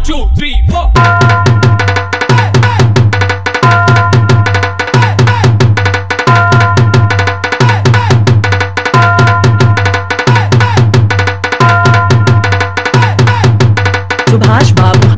2, 3, 4. सुभाष बाबू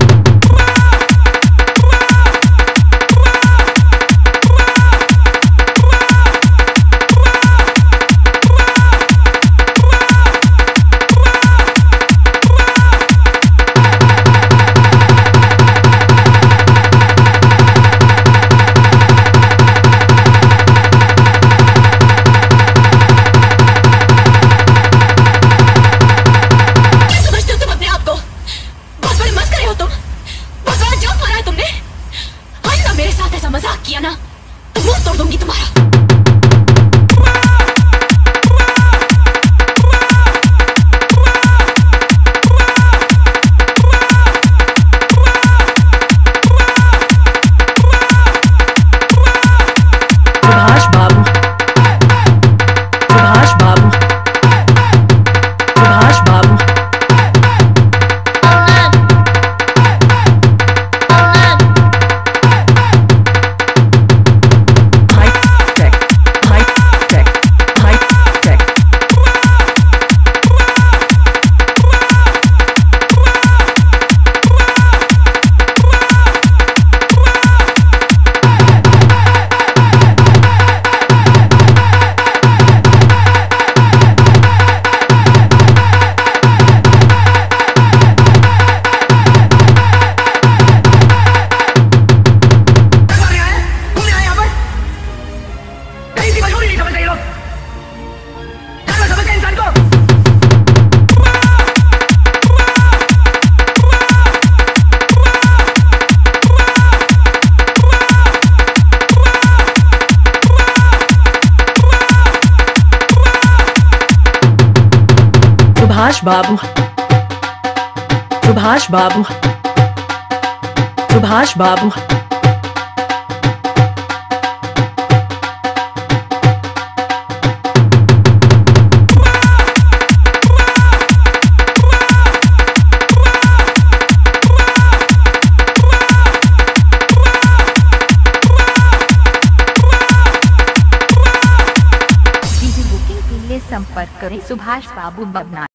मजाक किया ना तो मुंह तोड़ दूंगी तुम्हारा। सुभाष बाबू सुभाष बाबू सुभाष बाबू सुभाष बाबू सुभाष बाबू सुभाष बाबू संपर्क करें सुभाष बाबू बबना।